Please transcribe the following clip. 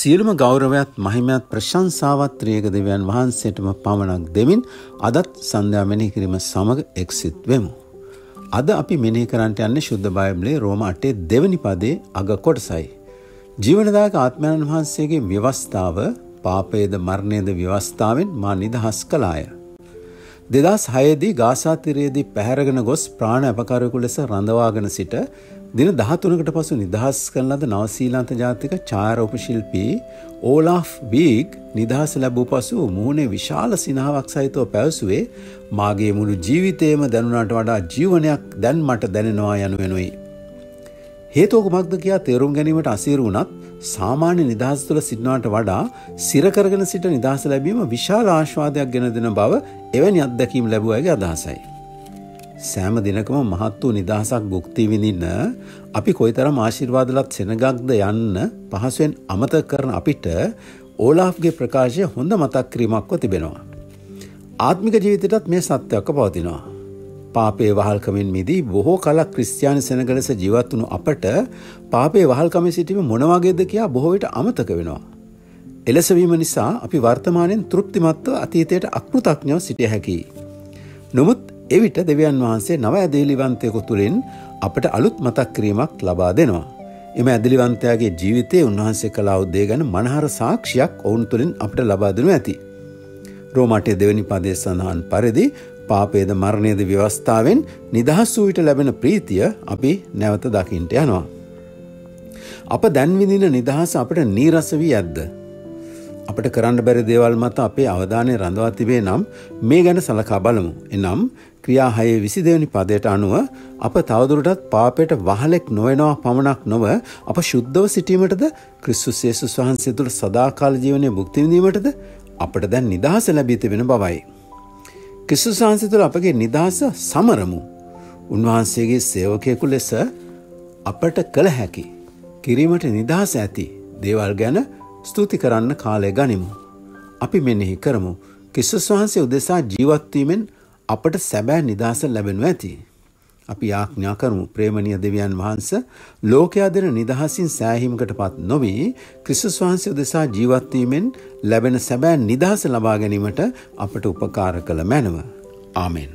සියලුම ගෞරවයත් මහිමයත් ප්‍රශංසාවත් ත්‍රියක දෙවියන් වහන්සේටම පමණක් දෙමින් අදත් සන්ධ්‍යා මෙනෙහි කිරීම සමග එක්සිත් වෙමු. අද අපි මෙනෙහි කරන්නට යන්නේ ශුද්ධ බයිබලයේ රෝම 8 දෙවැනි පදයේ අග කොටසයි. ජීවනදායක ආත්මයන් වහන්සේගේ ව්‍යවස්ථාව පාපයේද මරණයේද ව්‍යවස්ථාවෙන් මා නිදහස් කළාය. 2006 දී ගාසා තිරයේදී පැහැරගෙන ගොස් ප්‍රාණ අපකාරයෙකු ලෙස රඳවාගෙන සිට දින 13කට පසු නිදහස් කරන ලද නවසීලන්ත ජාතික ඡායාරූප ශිල්පී ඕලාෆ් වීග් නිදහස ලැබූ පසු මුහුණේ විශාල සිනහවක් සහිතව පැවසුවේ මාගේ මුළු ජීවිතේම දැනුණාට වඩා ජීවනයක් දැන් මට දැනෙනවා යනුවෙනුයි. හේතුව කුමක්ද කියා තේරුම් ගැනීමට අසීරු වුණත් සාමාන්‍ය නිදහස තුළ සිටිනවට වඩා සිර කරගෙන සිට නිදහස ලැබීම විශාල ආශාදයක් ගෙන දෙන බව එවැනි අත්දැකීම් ලැබුවාගේ අදහසයි. සෑම දිනකම මහත් වූ නිදහසක් භුක්ති විඳින්න අපි කොයිතරම් ආශිර්වාදලත් සෙනගක්ද යන්න පහසුවෙන් අමතක කරන අපිට ඕලාෆ්ගේ ප්‍රකාශය හොඳ මතක් කිරීමක්ව තිබෙනවා. ආත්මික ජීවිතයටත් මේ සත්‍යයක් පවතිනවා. පාපයේ වහල්කමින් මිදී බොහෝ කලක් ක්‍රිස්තියානි සෙනග ලෙස ජීවත් වුණු අපට පාපයේ වහල්කමේ සිටීම මොන වගේද කියා බොහෝ විට අමතක වෙනවා. එලෙස වීම නිසා අපි වර්තමානයෙන් තෘප්තිමත්ව අතීතයට අකෘතඥව සිටිය හැකියි. නමුත් එවිට දෙවියන් වහන්සේ නව ඇදහිලිවන්තයෙකු තුළින් අපට අලුත් මතක් කිරීමක් ලබා දෙනවා. එම ඇදහිලිවන්තයාගේ ජීවිතයේ උන්වහන්සේ කළ උදේ ගැන මනහර සාක්ෂියක් ඔවුන් තුළින් අපට ලබා දෙනු ඇති. රෝම 8 දෙවැනි පදයේ සඳහන් පරිදි පාපයේද මරණයේද ව්‍යවස්ථාවෙන් නිදහස් වූ විට ලැබෙන ප්‍රීතිය අපි නැවත දකින්නට යනවා. අප දැන් විඳින නිදහස අපට නීරස වී ඇද්ද? අපට කරන්න බැරි දේවල් මත අපේ අවධානය රඳවා තිබේ නම් මේ ගැන සලකා බලමු. එනම් ක්‍රියා 6:22 වෙනි පදයට අනුව අප තවදුරටත් පාපයට වහලෙක් නොවෙනවා පමණක් නොව අප ශුද්ධව සිටීමටද ක්‍රිස්තුස් යේසුස් වහන්සේ තුළ සදාකාල ජීවනයේ භුක්ති විඳීමටද අපට දැන් නිදහස ලැබී තිබෙන බවයි. ක්‍රිස්තුස් වහන්සේ තුළ අපගේ නිදහස සමරමු. උන්වහන්සේගේ සේවකයෙකු ලෙස අපට කළ හැකි කිරීමට නිදහස ඇති දේවල් ගැන ස්තුති කරන්න කාලය ගනිමු. අපි මෙනෙහි කරමු. ක්‍රිස්තුස් වහන්සේ උදෙසා ජීවත් වීමෙන් අපට සැබෑ නිදහස ලැබෙනු ඇති. අපි යාඥා කරමු. ප්‍රේමණීය දෙවියන් වහන්සේ ලෝකයා දෙන නිදහසින් සෑහීමකටපත් නොවි ක්‍රිස්තුස් වහන්සේ උදෙසා ජීවත් වීමෙන් ලැබෙන සැබෑ නිදහස ලබා ගැනීමට අපට උපකාර කළ මැනව. ආමෙන්.